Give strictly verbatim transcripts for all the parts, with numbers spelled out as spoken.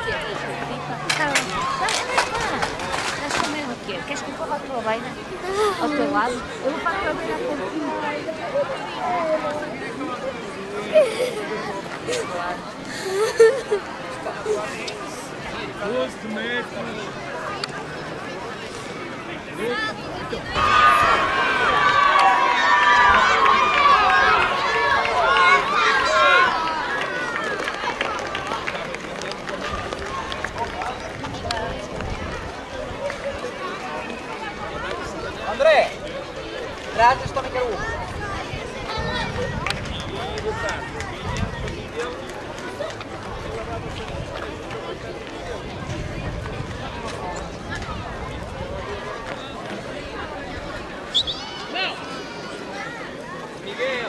Estás com medo do quê? Queres que eu corra a tua beira? Ao teu lado? Eu vou para a tua beira a pouquinho. doze metros. André, trazes também quero um. Não! Miguel!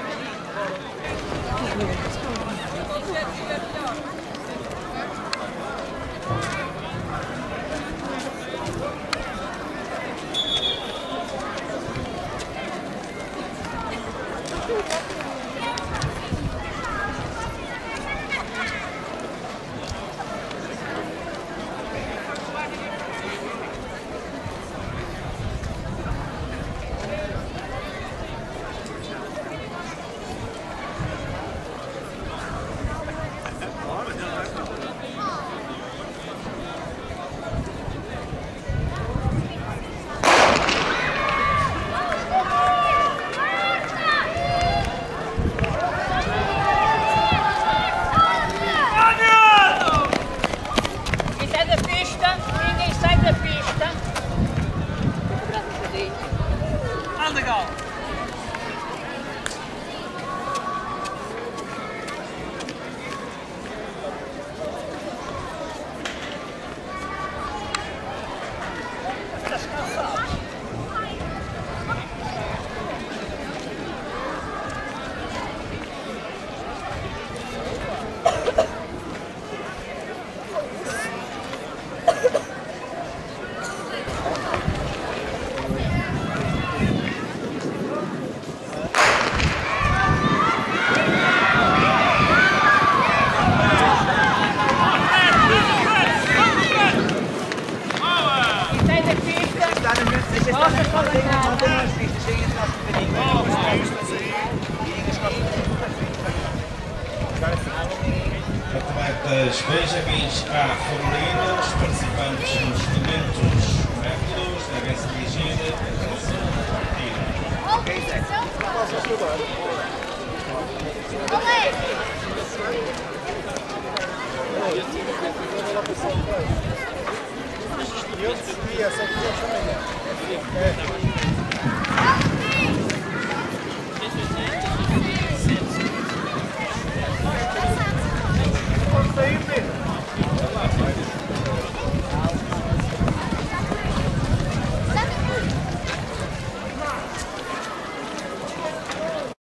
Legal. Estás cansado? Atletas Benjamins A femininos, participantes nos eventos métodos, devem se dirigir à sua partida. Ok, Zé. Posso ajudar? Eu escolhi essa aqui, eu também.